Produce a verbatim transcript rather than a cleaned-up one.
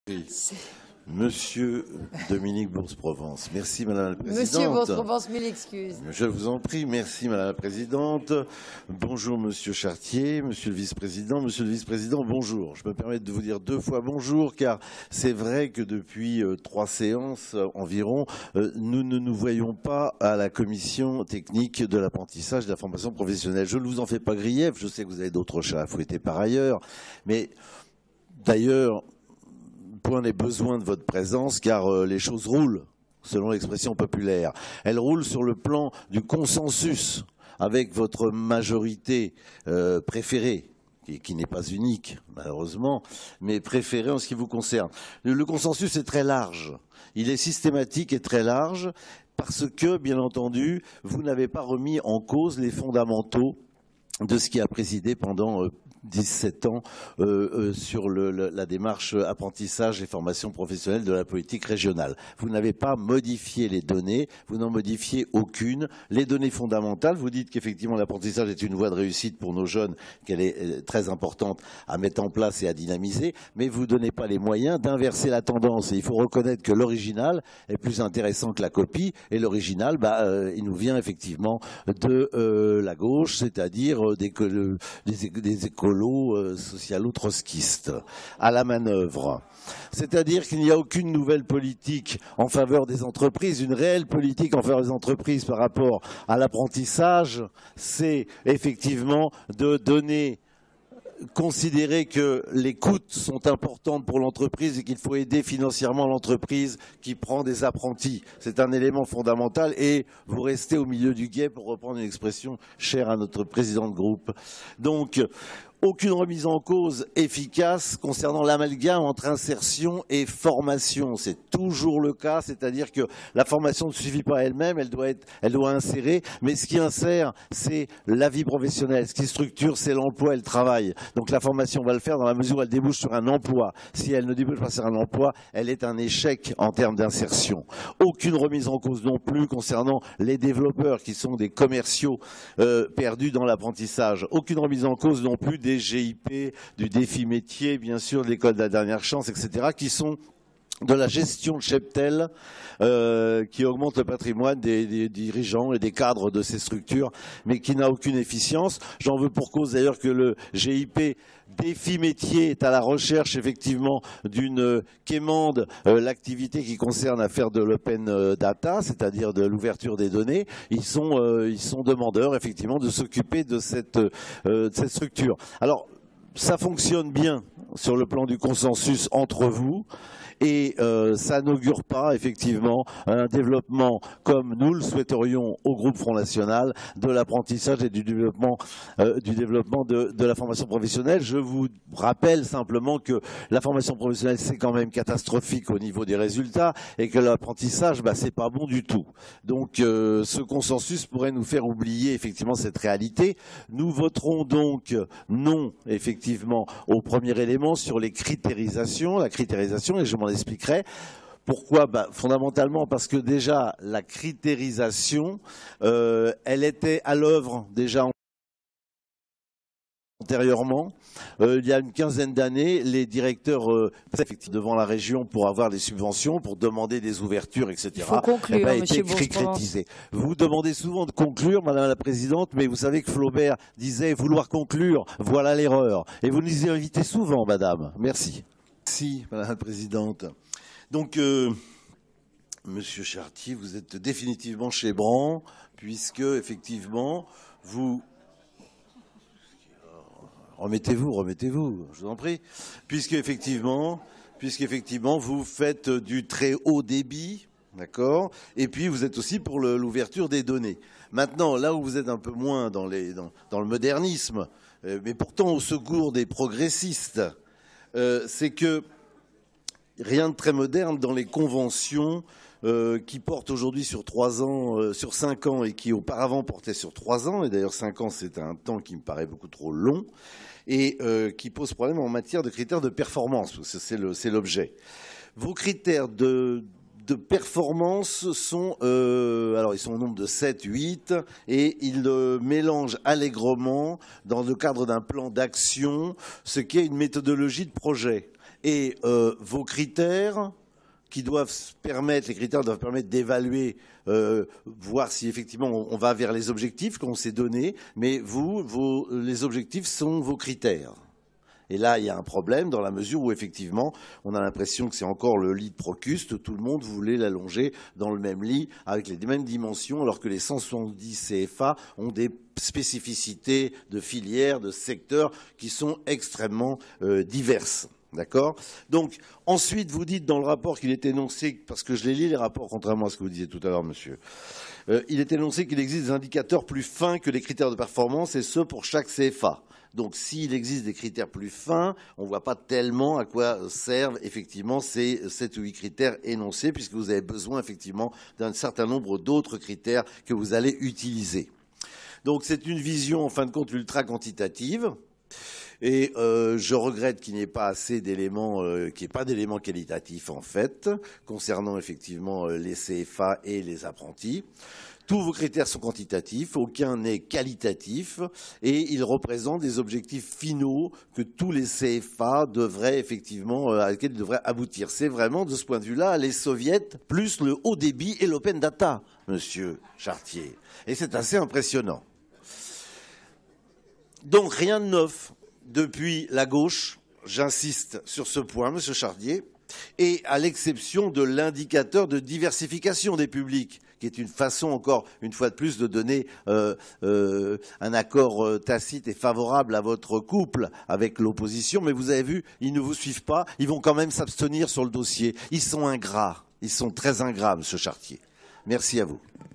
Oui. Monsieur Dominique Bourse-Provence. Merci Madame la Présidente. Monsieur Bourse-Provence, mille excuses. Je vous en prie. Merci Madame la Présidente. Bonjour Monsieur Chartier, Monsieur le Vice-président. Monsieur le Vice-président, bonjour. Je me permets de vous dire deux fois bonjour car c'est vrai que depuis euh, trois séances euh, environ, euh, nous ne nous voyons pas à la commission technique de l'apprentissage et de la formation professionnelle. Je ne vous en fais pas grief. Je sais que vous avez d'autres chats à fouetter par ailleurs. Mais d'ailleurs, point les besoins de votre présence car euh, les choses roulent, selon l'expression populaire. Elles roulent sur le plan du consensus avec votre majorité euh, préférée, qui, qui n'est pas unique malheureusement, mais préférée en ce qui vous concerne. Le, le consensus est très large, il est systématique et très large parce que, bien entendu, vous n'avez pas remis en cause les fondamentaux de ce qui a présidé pendant euh, dix-sept ans euh, euh, sur le, le, la démarche apprentissage et formation professionnelle de la politique régionale. Vous n'avez pas modifié les données, vous n'en modifiez aucune. Les données fondamentales, vous dites qu'effectivement l'apprentissage est une voie de réussite pour nos jeunes, qu'elle est euh, très importante à mettre en place et à dynamiser, mais vous ne donnez pas les moyens d'inverser la tendance. Et il faut reconnaître que l'original est plus intéressant que la copie, et l'original, bah, euh, il nous vient effectivement de euh, la gauche, c'est-à-dire euh, des, des, des écoles Euh, socialo-trotskiste à la manœuvre. C'est-à-dire qu'il n'y a aucune nouvelle politique en faveur des entreprises, une réelle politique en faveur des entreprises par rapport à l'apprentissage, c'est effectivement de donner, considérer que les coûts sont importants pour l'entreprise et qu'il faut aider financièrement l'entreprise qui prend des apprentis. C'est un élément fondamental et vous restez au milieu du gué, pour reprendre une expression chère à notre président de groupe. Donc, aucune remise en cause efficace concernant l'amalgame entre insertion et formation. C'est toujours le cas, c'est-à-dire que la formation ne suffit pas elle-même, elle doit être, elle doit insérer, mais ce qui insère, c'est la vie professionnelle. Ce qui structure, c'est l'emploi et le travail. Donc la formation va le faire dans la mesure où elle débouche sur un emploi. Si elle ne débouche pas sur un emploi, elle est un échec en termes d'insertion. Aucune remise en cause non plus concernant les développeurs qui sont des commerciaux euh, perdus dans l'apprentissage. Aucune remise en cause non plus des des G I P, du défi métier, bien sûr, de l'école de la dernière chance, et cetera, qui sont de la gestion de cheptel euh, qui augmente le patrimoine des, des dirigeants et des cadres de ces structures, mais qui n'a aucune efficience. J'en veux pour cause d'ailleurs que le G I P défi métier est à la recherche effectivement d'une euh, quémande euh, l'activité qui concerne à faire de l'open data, c'est-à-dire de l'ouverture des données. Ils sont, euh, ils sont demandeurs effectivement de s'occuper de cette, euh, de cette structure. Alors, ça fonctionne bien sur le plan du consensus entre vous. Et euh, ça n'augure pas effectivement un développement comme nous le souhaiterions au groupe Front National de l'apprentissage et du développement, euh, du développement de, de la formation professionnelle. Je vous rappelle simplement que la formation professionnelle c'est quand même catastrophique au niveau des résultats et que l'apprentissage bah, c'est pas bon du tout. Donc euh, ce consensus pourrait nous faire oublier effectivement cette réalité. Nous voterons donc non effectivement au premier élément sur les critérisations, la critérisation, et je m'en expliquerai. Pourquoi bah, fondamentalement parce que déjà la critérisation, euh, elle était à l'œuvre déjà antérieurement. Euh, il y a une quinzaine d'années, les directeurs euh, devant la région pour avoir des subventions, pour demander des ouvertures, et cetera. Il faut conclure, eh ben, Monsieur été critérisé. Vous demandez souvent de conclure, Madame la Présidente, mais vous savez que Flaubert disait vouloir conclure, voilà l'erreur. Et vous nous y invitez souvent, Madame. Merci. Merci, Madame la Présidente. Donc, euh, Monsieur Chartier, vous êtes définitivement chez Bran, puisque, effectivement, vous... Remettez-vous, remettez-vous, je vous en prie. Puisque, effectivement, puisqu'effectivement, vous faites du très haut débit, d'accord, et puis vous êtes aussi pour l'ouverture des données. Maintenant, là où vous êtes un peu moins dans, les, dans, dans le modernisme, euh, mais pourtant au secours des progressistes, Euh, c'est que rien de très moderne dans les conventions euh, qui portent aujourd'hui sur trois ans, euh, sur cinq ans et qui auparavant portaient sur trois ans. Et d'ailleurs, cinq ans, c'est un temps qui me paraît beaucoup trop long et euh, qui pose problème en matière de critères de performance. C'est l'objet. Vos critères de de performance sont, euh, alors ils sont au nombre de sept, huit, et ils euh, mélangent allègrement, dans le cadre d'un plan d'action, ce qu'est une méthodologie de projet. Et euh, vos critères qui doivent permettre, les critères doivent permettre d'évaluer, euh, voir si effectivement on, on va vers les objectifs qu'on s'est donnés, mais vous, vos, les objectifs sont vos critères. Et là, il y a un problème dans la mesure où, effectivement, on a l'impression que c'est encore le lit de Procuste. Tout le monde voulait l'allonger dans le même lit avec les mêmes dimensions, alors que les cent soixante-dix C F A ont des spécificités de filières, de secteurs qui sont extrêmement euh, diverses. D'accord? Donc, ensuite, vous dites dans le rapport qu'il est énoncé, parce que je l'ai lu les rapports, contrairement à ce que vous disiez tout à l'heure, monsieur, euh, il est énoncé qu'il existe des indicateurs plus fins que les critères de performance, et ce pour chaque C F A. Donc, s'il existe des critères plus fins, on ne voit pas tellement à quoi servent effectivement ces sept ou huit critères énoncés, puisque vous avez besoin effectivement d'un certain nombre d'autres critères que vous allez utiliser. Donc, c'est une vision, en fin de compte, ultra quantitative. Et euh, je regrette qu'il n'y ait pas assez d'éléments, euh, qu'il n'y ait pas d'éléments qualitatifs, en fait, concernant effectivement les C F A et les apprentis. Tous vos critères sont quantitatifs, aucun n'est qualitatif, et ils représentent des objectifs finaux que tous les C F A devraient effectivement, à lesquels ils devraient aboutir. C'est vraiment, de ce point de vue-là, les soviets plus le haut débit et l'open data, monsieur Chartier. Et c'est assez impressionnant. Donc, rien de neuf depuis la gauche, j'insiste sur ce point, monsieur Chartier, et à l'exception de l'indicateur de diversification des publics, qui est une façon, encore une fois de plus, de donner euh, euh, un accord euh, tacite et favorable à votre couple avec l'opposition. Mais vous avez vu, ils ne vous suivent pas, ils vont quand même s'abstenir sur le dossier. Ils sont ingrats, ils sont très ingrats, monsieur Chartier. Merci à vous.